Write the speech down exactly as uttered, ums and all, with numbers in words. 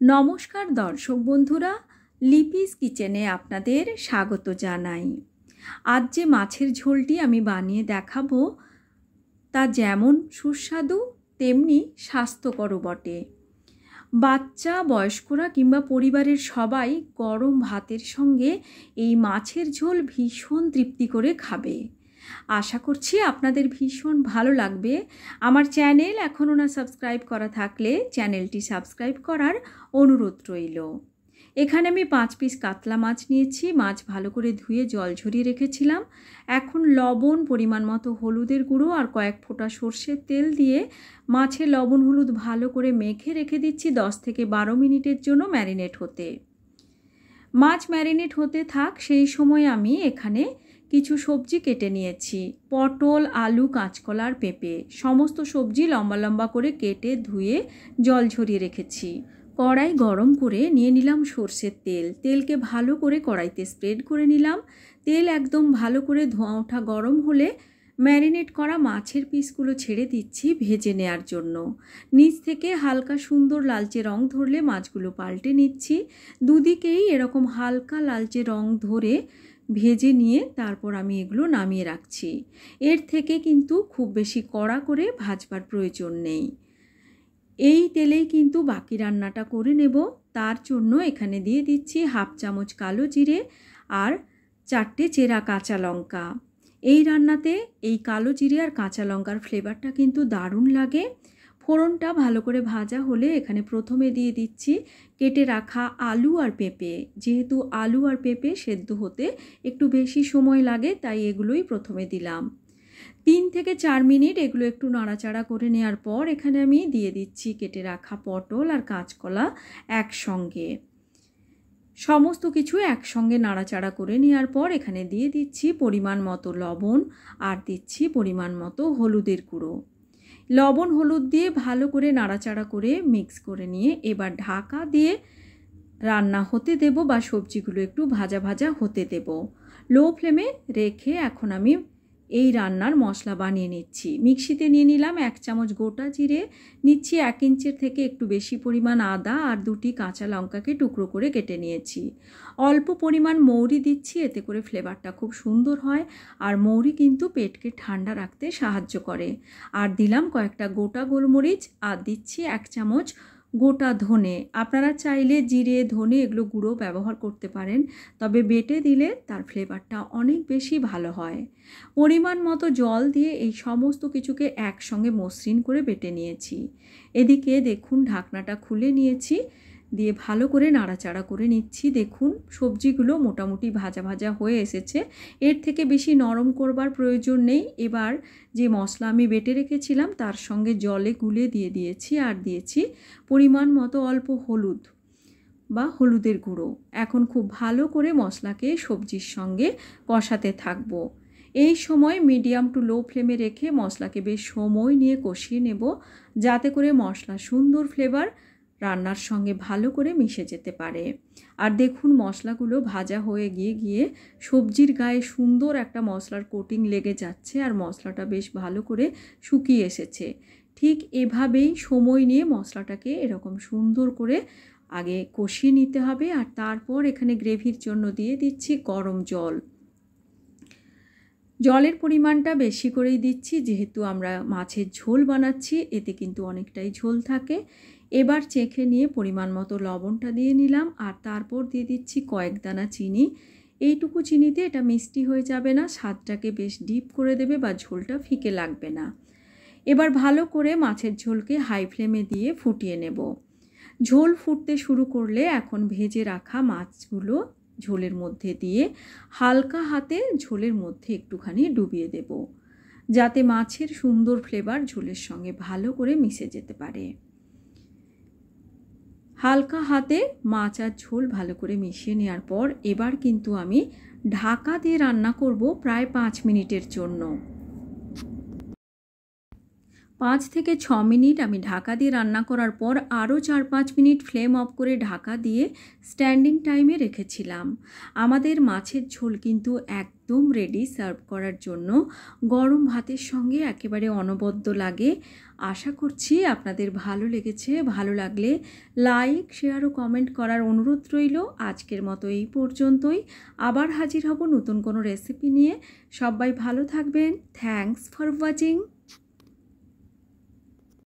নমস্কার দর্শক বন্ধুরা, লিপিস কিচেনে আপনাদের স্বাগত জানাই। আজ যে মাছের ঝোলটি আমি বানিয়ে দেখাবো তা যেমন সুস্বাদু তেমনি স্বাস্থ্যকরও বটে। বাচ্চা, বয়স্করা কিংবা পরিবারের সবাই গরম ভাতের সঙ্গে এই মাছের ঝোল ভীষণ তৃপ্তি করে খাবে। আশা করছি আপনাদের ভীষণ ভালো লাগবে। আমার চ্যানেল এখনও না সাবস্ক্রাইব করা থাকলে চ্যানেলটি সাবস্ক্রাইব করার অনুরোধ রইল। এখানে আমি পাঁচ পিস কাতলা মাছ নিয়েছি। মাছ ভালো করে ধুয়ে জল ঝরিয়ে রেখেছিলাম। এখন লবণ, পরিমাণ মতো হলুদের গুঁড়ো আর কয়েক ফোঁটা সর্ষের তেল দিয়ে মাছে লবণ হলুদ ভালো করে মেখে রেখে দিচ্ছি দশ থেকে বারো মিনিটের জন্য ম্যারিনেট হতে। মাছ ম্যারিনেট হতে থাক, সেই সময় আমি এখানে কিছু সবজি কেটে নিয়েছি। পটল, আলু, কাঁচকলা আর পেঁপে সমস্ত সবজি লম্বা লম্বা করে কেটে ধুয়ে জল ঝরিয়ে রেখেছি। কড়াই গরম করে নিয়ে নিলাম সর্ষের তেল। তেলকে ভালো করে কড়াইতে স্প্রেড করে নিলাম। তেল একদম ভালো করে ধোঁয়া ওঠা গরম হলে ম্যারিনেট করা মাছের পিসগুলো ছেড়ে দিচ্ছি ভেজে নেওয়ার জন্য। নিচ থেকে হালকা সুন্দর লালচে রং ধরলে মাছগুলো পাল্টে নিচ্ছি। দুদিকেই এরকম হালকা লালচে রং ধরে ভেজে নিয়ে তারপর আমি এগুলো নামিয়ে রাখছি। এর থেকে কিন্তু খুব বেশি কড়া করে ভাজবার প্রয়োজন নেই। এই তেলেই কিন্তু বাকি রান্নাটা করে নেব। তার জন্য এখানে দিয়ে দিচ্ছি হাফ চামচ কালো জিরে আর চারটে চেরা কাঁচা লঙ্কা। এই রান্নাতে এই কালো জিরে আর কাঁচা লঙ্কার ফ্লেভারটা কিন্তু দারুণ লাগে। ফোড়নটা ভালো করে ভাজা হলে এখানে প্রথমে দিয়ে দিচ্ছি কেটে রাখা আলু আর পেঁপে। যেহেতু আলু আর পেঁপে সেদ্ধ হতে একটু বেশি সময় লাগে, তাই এগুলোই প্রথমে দিলাম। তিন থেকে চার মিনিট এগুলো একটু নাড়াচাড়া করে নেওয়ার পর এখানে আমি দিয়ে দিচ্ছি কেটে রাখা পটল আর কাঁচকলা একসঙ্গে। সমস্ত কিছু একসঙ্গে নাড়াচাড়া করে নেওয়ার পর এখানে দিয়ে দিচ্ছি পরিমাণ মতো লবণ আর দিচ্ছি পরিমাণ মতো হলুদের গুঁড়ো। লবণ হলুদ দিয়ে ভালো করে নাড়াচাড়া করে মিক্স করে নিয়ে এবার ঢাকা দিয়ে রান্না হতে দেব বা সবজিগুলো একটু ভাজা ভাজা হতে দেব। লো ফ্লেমে রেখে এখন আমি এই রান্নার মশলা বানিয়ে নিচ্ছি। মিক্সিতে নিয়ে নিলাম এক চামচ গোটা জিরে, নিচ্ছি এক ইঞ্চের থেকে একটু বেশি পরিমাণ আদা আর দুটি কাঁচা লঙ্কাকে টুকরো করে কেটে নিয়েছি। অল্প পরিমাণ মৌরি দিচ্ছি, এতে করে ফ্লেভারটা খুব সুন্দর হয় আর মৌরি কিন্তু পেটকে ঠান্ডা রাখতে সাহায্য করে। আর দিলাম কয়েকটা গোটা গোলমরিচ আর দিচ্ছি এক চামচ গোটা ধনে। আপনারা চাইলে জিরে, ধনে এগুলো গুঁড়ো ব্যবহার করতে পারেন, তবে বেটে দিলে তার ফ্লেভারটা অনেক বেশি ভালো হয়। পরিমাণ মতো জল দিয়ে এই সমস্ত কিছুকে একসঙ্গে মসৃণ করে বেটে নিয়েছি। এদিকে দেখুন ঢাকনাটা খুলে নিয়েছি, দিয়ে ভালো করে নাড়াচাড়া করে নিচ্ছি। দেখুন সবজিগুলো মোটামুটি ভাজা ভাজা হয়ে এসেছে। এর থেকে বেশি নরম করবার প্রয়োজন নেই। এবার যে মশলা আমি বেটে রেখেছিলাম তার সঙ্গে জলে গুলে দিয়ে দিয়েছি আর দিয়েছি পরিমাণ মতো অল্প হলুদ বা হলুদের গুঁড়ো। এখন খুব ভালো করে মশলাকে সবজির সঙ্গে কষাতে থাকবো। এই সময় মিডিয়াম টু লো ফ্লেমে রেখে মশলাকে বেশ সময় নিয়ে কষিয়ে নেব, যাতে করে মশলা সুন্দর ফ্লেভার রান্নার সঙ্গে ভালো করে মিশে যেতে পারে। আর দেখুন মশলাগুলো ভাজা হয়ে গিয়ে গিয়ে সবজির গায়ে সুন্দর একটা মশলার কোটিং লেগে যাচ্ছে আর মশলাটা বেশ ভালো করে শুকিয়ে এসেছে। ঠিক এভাবেই সময় নিয়ে মশলাটাকে এরকম সুন্দর করে আগে কষিয়ে নিতে হবে। আর তারপর এখানে গ্রেভির জন্য দিয়ে দিচ্ছি গরম জল। জলের পরিমাণটা বেশি করেই দিচ্ছি, যেহেতু আমরা মাছের ঝোল বানাচ্ছি, এতে কিন্তু অনেকটাই ঝোল থাকে। এবার চেখে নিয়ে পরিমাণ মতো লবণটা দিয়ে নিলাম আর তারপর দিয়ে দিচ্ছি কয়েক দানা চিনি। এইটুকু চিনিতে এটা মিষ্টি হয়ে যাবে না, স্বাদটাকে বেশ ডিপ করে দেবে বা ঝোলটা ফিকে লাগবে না। এবার ভালো করে মাছের ঝোলকে হাই ফ্লেমে দিয়ে ফুটিয়ে নেব। ঝোল ফুটতে শুরু করলে এখন ভেজে রাখা মাছগুলো ঝোলের মধ্যে দিয়ে হালকা হাতে ঝোলের মধ্যে একটুখানি ডুবিয়ে দেব, যাতে মাছের সুন্দর ফ্লেভার ঝোলের সঙ্গে ভালো করে মিশে যেতে পারে। হালকা হাতে মাছ আর ঝোল ভালো করে মিশিয়ে নেওয়ার পর এবার কিন্তু আমি ঢাকা দিয়ে রান্না করব প্রায় পাঁচ মিনিটের জন্য। পাঁচ থেকে ছ মিনিট আমি ঢাকা দিয়ে রান্না করার পর আরও চার পাঁচ মিনিট ফ্লেম অফ করে ঢাকা দিয়ে স্ট্যান্ডিং টাইমে রেখেছিলাম। আমাদের মাছের ঝোল কিন্তু একদম রেডি সার্ভ করার জন্য। গরম ভাতের সঙ্গে একেবারে অনবদ্য লাগে। আশা করছি আপনাদের ভালো লেগেছে। ভালো লাগলে লাইক, শেয়ার ও কমেন্ট করার অনুরোধ রইল। আজকের মতো এই পর্যন্তই। আবার হাজির হব নতুন কোনো রেসিপি নিয়ে। সবাই ভালো থাকবেন। Thanks for watching.